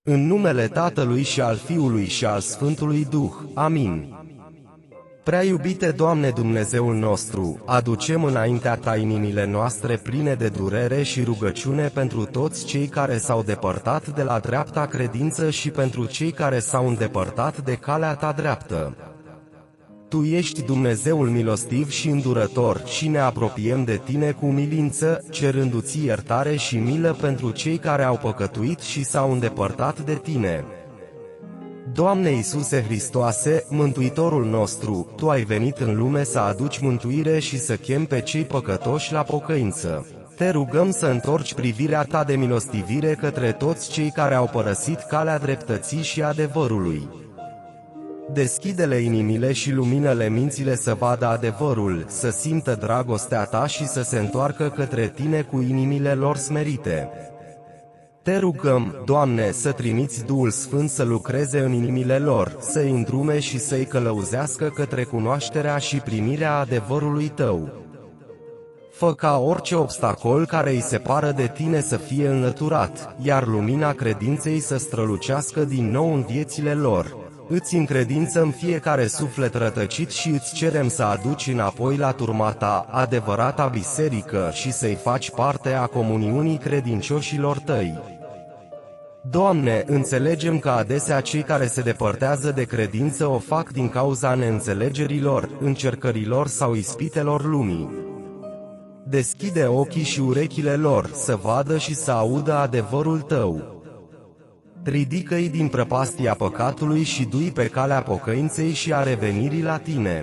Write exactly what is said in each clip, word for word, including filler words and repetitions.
În numele Tatălui și al Fiului și al Sfântului Duh. Amin. Prea iubite Doamne Dumnezeul nostru, aducem înaintea Ta inimile noastre pline de durere și rugăciune pentru toți cei care s-au depărtat de la dreapta credință și pentru cei care s-au îndepărtat de calea Ta dreaptă. Tu ești Dumnezeul milostiv și îndurător și ne apropiem de Tine cu umilință, cerându-Ți iertare și milă pentru cei care au păcătuit și s-au îndepărtat de Tine. Doamne Iisuse Hristoase, Mântuitorul nostru, Tu ai venit în lume să aduci mântuire și să chemi pe cei păcătoși la pocăință. Te rugăm să întorci privirea Ta de milostivire către toți cei care au părăsit calea dreptății și adevărului. Deschide-le inimile și lumină-le mințile să vadă adevărul, să simtă dragostea Ta și să se întoarcă către Tine cu inimile lor smerite. Te rugăm, Doamne, să trimiți Duhul Sfânt să lucreze în inimile lor, să-i îndrume și să-i călăuzească către cunoașterea și primirea adevărului Tău. Fă ca orice obstacol care îi separă de Tine să fie înlăturat, iar lumina credinței să strălucească din nou în viețile lor. Îți încredințăm fiecare suflet rătăcit și îți cerem să aduci înapoi la turma Ta, adevărata biserică, și să-i faci parte a comuniunii credincioșilor Tăi. Doamne, înțelegem că adesea cei care se depărtează de credință o fac din cauza neînțelegerilor, încercărilor sau ispitelor lumii. Deschide ochii și urechile lor, să vadă și să audă adevărul Tău. Ridică-i din prăpastia păcatului și du-i pe calea pocăinței și a revenirii la Tine.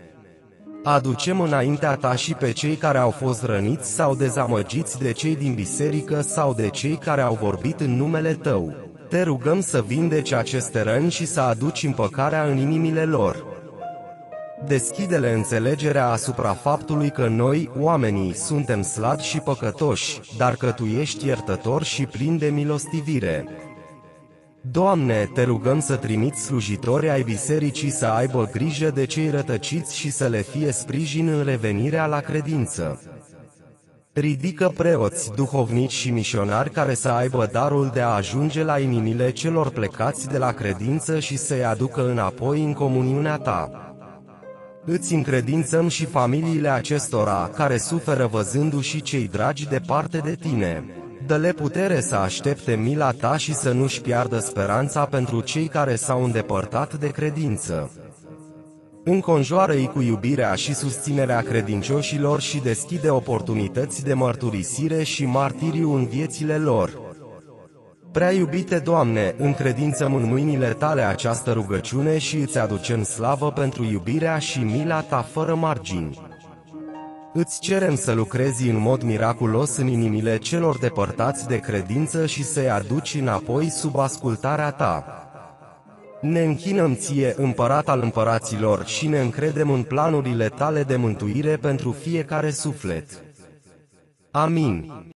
Aducem înaintea Ta și pe cei care au fost răniți sau dezamăgiți de cei din biserică sau de cei care au vorbit în numele Tău. Te rugăm să vindeci aceste răni și să aduci împăcarea în inimile lor. Deschide-le înțelegerea asupra faptului că noi, oamenii, suntem slabi și păcătoși, dar că Tu ești iertător și plin de milostivire. Doamne, Te rugăm să trimiți slujitori ai bisericii să aibă grijă de cei rătăciți și să le fie sprijin în revenirea la credință. Ridică preoți, duhovnici și misionari care să aibă darul de a ajunge la inimile celor plecați de la credință și să-i aducă înapoi în comuniunea Ta. Îți încredințăm și familiile acestora, care suferă văzându-și cei dragi departe de Tine. Dă-le putere să aștepte mila Ta și să nu-și piardă speranța pentru cei care s-au îndepărtat de credință. Înconjoară-i cu iubirea și susținerea credincioșilor și deschide oportunități de mărturisire și martiriu în viețile lor. Prea iubite Doamne, încredințăm în mâinile Tale această rugăciune și îți aducem slavă pentru iubirea și mila Ta fără margini. Îți cerem să lucrezi în mod miraculos în inimile celor depărtați de credință și să-i aduci înapoi sub ascultarea Ta. Ne închinăm Ție, Împărat al împăraților, și ne încredem în planurile Tale de mântuire pentru fiecare suflet. Amin.